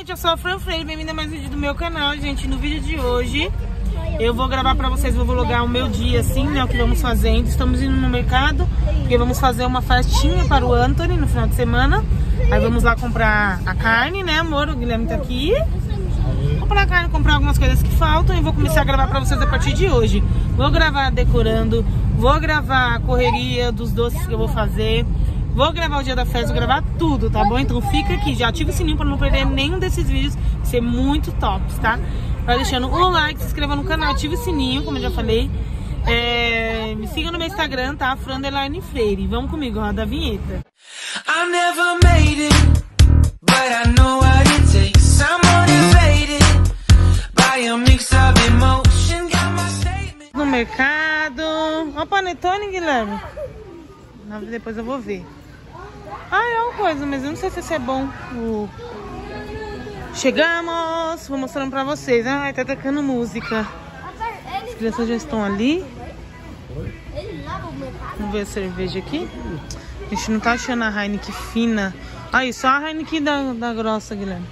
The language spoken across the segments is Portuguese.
gente, eu sou a Fran Freire, bem-vinda a mais um vídeo do meu canal, gente. No vídeo de hoje, eu vou gravar pra vocês, vou vlogar o meu dia, assim, né, o que vamos fazendo. Estamos indo no mercado, porque vamos fazer uma festinha para o Anthony no final de semana. Aí vamos lá comprar a carne, né, amor? O Guilherme tá aqui. Comprar a carne, comprar algumas coisas que faltam e vou começar a gravar pra vocês a partir de hoje. Vou gravar decorando, vou gravar a correria dos doces que eu vou fazer. Vou gravar o dia da festa, vou gravar tudo, tá bom? Então fica aqui, já ativa o sininho pra não perder nenhum desses vídeos, vai ser muito tops, tá? Vai deixando o like, se inscreva no canal, ativa o sininho, como eu já falei. Me siga no meu Instagram, tá? Fran_Freire. Vamos comigo, roda a vinheta. I never made it, but I know what it takes. I'm motivated by a mix of emotion. Got my statement. No mercado. Ó o panetone, Guilherme. Depois eu vou ver. É uma coisa, mas eu não sei se esse é bom. Chegamos! Vou mostrando pra vocês. Ai, tá tocando música. As crianças já estão ali. Vamos ver a cerveja aqui. A gente não tá achando a Heineken fina. Aí, só a Heineken da grossa, Guilherme.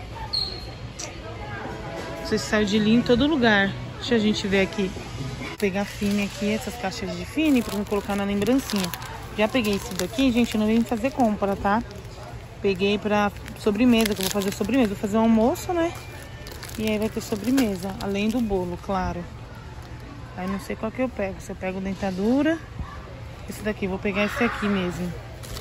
Você saiu de linha em todo lugar. Deixa a gente ver aqui. Vou pegar fine aqui, essas caixas de fine, pra não colocar na lembrancinha. Já peguei esse daqui, gente, não vim fazer compra, tá? Peguei pra sobremesa, que eu vou fazer sobremesa. Vou fazer um almoço, né? E aí vai ter sobremesa, além do bolo, claro. Aí não sei qual que eu pego. Se eu pego dentadura, esse daqui, vou pegar esse aqui mesmo.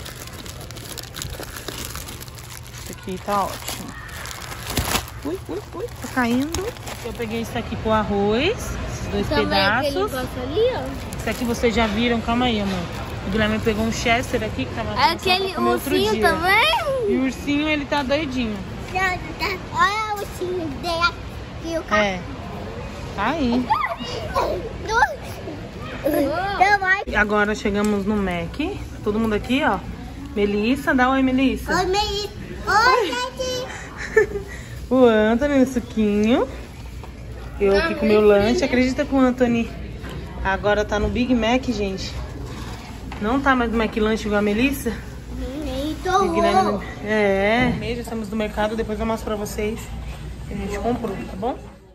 Esse aqui tá ótimo. Ui, tá caindo. Eu peguei esse aqui com arroz, esses dois pedaços. Ali, ó. Esse aqui vocês já viram, calma aí, amor. O Guilherme pegou um Chester aqui que tava aquele ursinho também? E o ursinho, ele tá doidinho. Olha o ursinho dele aqui. Tá aí. E agora chegamos no Mac. Todo mundo aqui, ó. Melissa, dá um oi, Melissa. Oi, Melissa. Oi, gente. O Anthony no suquinho. Eu aqui com o meu lanche. Acredita que o Anthony agora tá no Big Mac, gente? Não tá mais no McLanche igual a Melissa? Já estamos no mercado, depois eu mostro pra vocês o que a gente comprou, tá bom?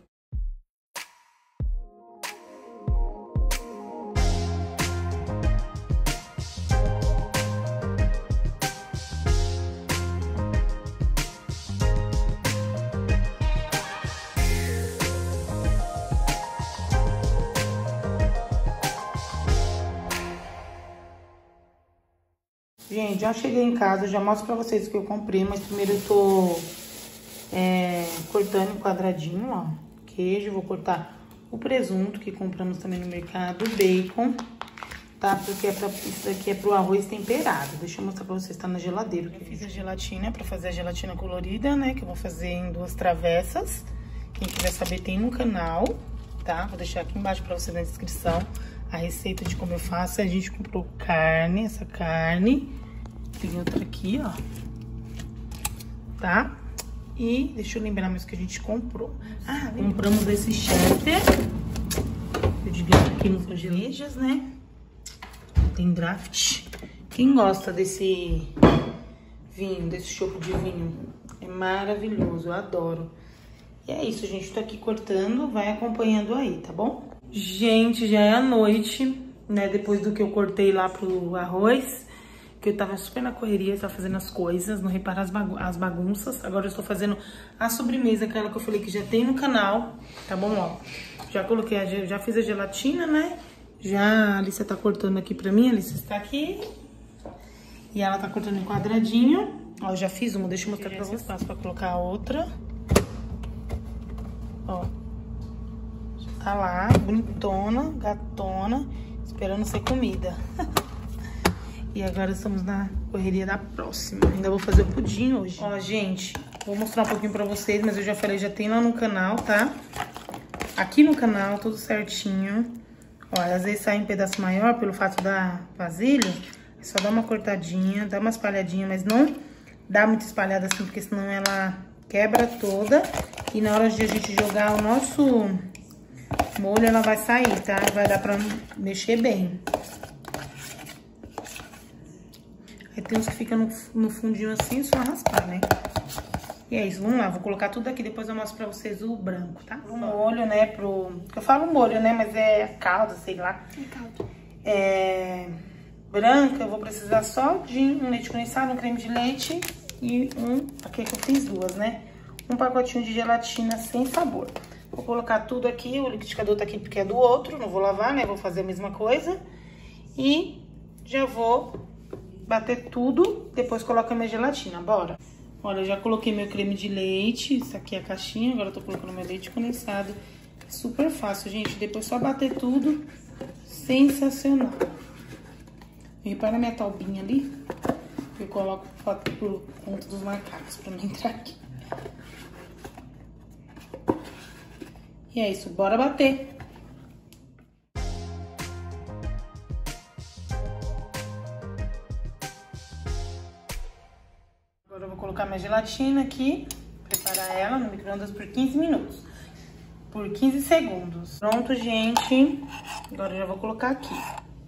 Gente, já cheguei em casa, já mostro pra vocês o que eu comprei, mas primeiro eu tô cortando em quadradinho, ó, queijo, vou cortar o presunto que compramos também no mercado, o bacon, tá? Porque isso daqui é pro arroz temperado. Deixa eu mostrar pra vocês, tá na geladeira. Eu fiz a gelatina pra fazer a gelatina colorida, né, que eu vou fazer em 2 travessas. Quem quiser saber tem no canal, tá? Vou deixar aqui embaixo pra vocês na descrição a receita de como eu faço. A gente comprou carne, essa carne. Tem outra aqui, ó. Tá? E deixa eu lembrar mais o que a gente comprou. Compramos esse cheddar. Eu digo aqui nos cervejas, né? Tem draft. Quem gosta desse vinho, desse chopp de vinho, é maravilhoso, eu adoro. E é isso, gente. Tô aqui cortando, vai acompanhando aí, tá bom? Gente, já é a noite, né? Depois do que eu cortei lá pro arroz, que eu tava super na correria, tava fazendo as coisas, não reparar as bagunças. Agora eu estou fazendo a sobremesa, aquela que eu falei que já tem no canal, tá bom? Ó, já coloquei, já fiz a gelatina, né? Já a Alicia tá cortando aqui pra mim, a Alicia está aqui. E ela tá cortando em quadradinho. Ó, eu já fiz uma, deixa eu mostrar pra vocês. Espaço pra colocar a outra. Ó. Tá lá, bonitona, gatona, esperando ser comida. E agora estamos na correria da próxima. Ainda vou fazer o pudim hoje. Ó, gente, vou mostrar um pouquinho pra vocês, mas eu já falei, já tem lá no canal, tá? Aqui no canal, tudo certinho. Ó, às vezes sai um pedaço maior pelo fato da vasilha. É só dar uma cortadinha, dá uma espalhadinha, mas não dá muito espalhada assim, porque senão ela quebra toda. E na hora de a gente jogar o nosso molho, ela vai sair, tá? Vai dar pra mexer bem. Aí tem uns que ficam no fundinho assim, só raspar, né? E E é isso, vamos lá, vou colocar tudo aqui, depois eu mostro pra vocês o branco, tá? O molho, né, eu falo molho, né, mas é calda, sei lá. É calda. Branca, eu vou precisar só de um leite condensado, um creme de leite e aqui que eu fiz duas, né? Um pacotinho de gelatina sem sabor. Vou colocar tudo aqui, o liquidificador tá aqui porque é do outro, não vou lavar, né? Vou fazer a mesma coisa. E já vou bater tudo, depois coloco a minha gelatina, bora. Olha, eu já coloquei meu creme de leite, isso aqui é a caixinha, agora eu tô colocando meu leite condensado. É super fácil, gente, depois só bater tudo, sensacional. Repara na minha taubinha ali, que eu coloco por conta dos macacos, pra não entrar aqui. E é isso, bora bater. Agora eu vou colocar minha gelatina aqui, preparar ela no micro-ondas por 15 minutos. Por 15 segundos. Pronto, gente. Agora eu já vou colocar aqui.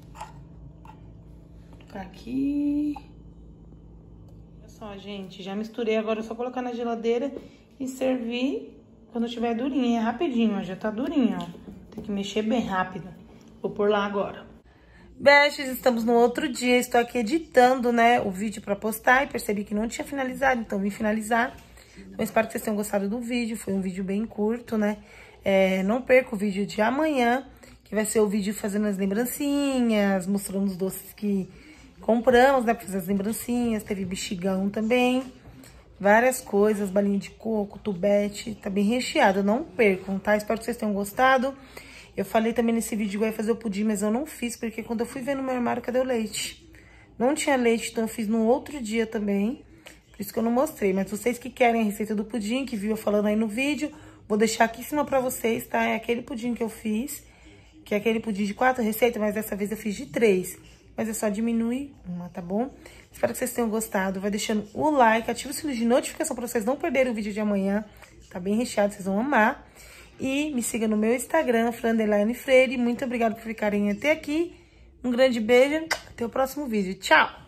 Aqui. Olha só, gente, já misturei, agora é só colocar na geladeira e servir quando estiver durinha. É rapidinho, ó, já tá durinho, ó. Tem que mexer bem rápido. Vou pôr lá agora. Bestes, estamos no outro dia, estou aqui editando, né, o vídeo pra postar e percebi que não tinha finalizado, então vim finalizar. Então, espero que vocês tenham gostado do vídeo, foi um vídeo bem curto, né. Não perca o vídeo de amanhã, que vai ser o vídeo fazendo as lembrancinhas, mostrando os doces que compramos, né, pra fazer as lembrancinhas. Teve bexigão também, várias coisas, balinha de coco, tubete, tá bem recheado, não percam, tá? Espero que vocês tenham gostado. Eu falei também nesse vídeo que eu ia fazer o pudim, mas eu não fiz, porque quando eu fui ver no meu armário, cadê o leite? Não tinha leite, então eu fiz no outro dia também, por isso que eu não mostrei. Mas vocês que querem a receita do pudim, que viu eu falando aí no vídeo, vou deixar aqui em cima pra vocês, tá? É aquele pudim que eu fiz, que é aquele pudim de 4 receitas, mas dessa vez eu fiz de 3. Mas é só diminuir uma, tá bom? Espero que vocês tenham gostado. Vai deixando o like, ativa o sininho de notificação pra vocês não perderem o vídeo de amanhã. Tá bem recheado, vocês vão amar. E me siga no meu Instagram, Fran_Freire. Muito obrigada por ficarem até aqui. Um grande beijo. Até o próximo vídeo. Tchau!